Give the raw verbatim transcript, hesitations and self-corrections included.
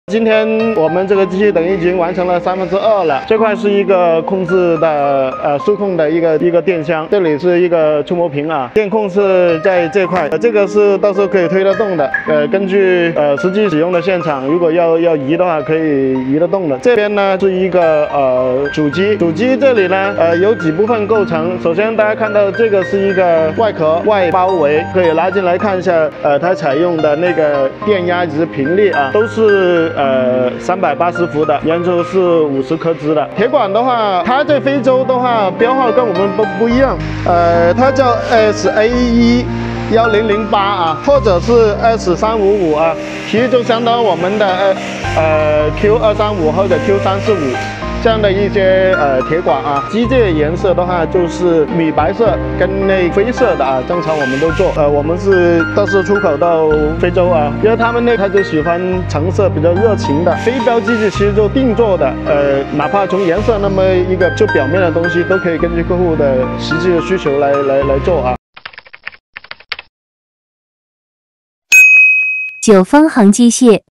今天我们这个机器等于已经完成了三分之二了。这块是一个控制的呃数控的一个一个电箱，这里是一个触摸屏啊，电控是在这块，呃、这个是到时候可以推得动的。呃，根据呃实际使用的现场，如果要要移的话，可以移得动的。这边呢是一个呃主机，主机这里呢呃有几部分构成。首先大家看到这个是一个外壳外包围，可以拉进来看一下，呃它采用的那个电压以及频率啊，都是。 呃，三百八十伏的，延轴是五十赫兹的。铁管的话，它在非洲的话标号跟我们不不一样，呃，它叫 S A 一一零零八啊，或者是 S 三五五啊，其实就相当于我们的呃呃 Q 二三五或者 Q 三四五。 这样的一些呃铁管啊，机械颜色的话就是米白色跟那灰色的啊，正常我们都做。呃，我们是都是出口到非洲啊，因为他们那他就喜欢橙色比较热情的。飞镖机器其实就定做的，呃，哪怕从颜色那么一个就表面的东西，都可以根据客户的实际的需求来来来做啊。 九方行机械。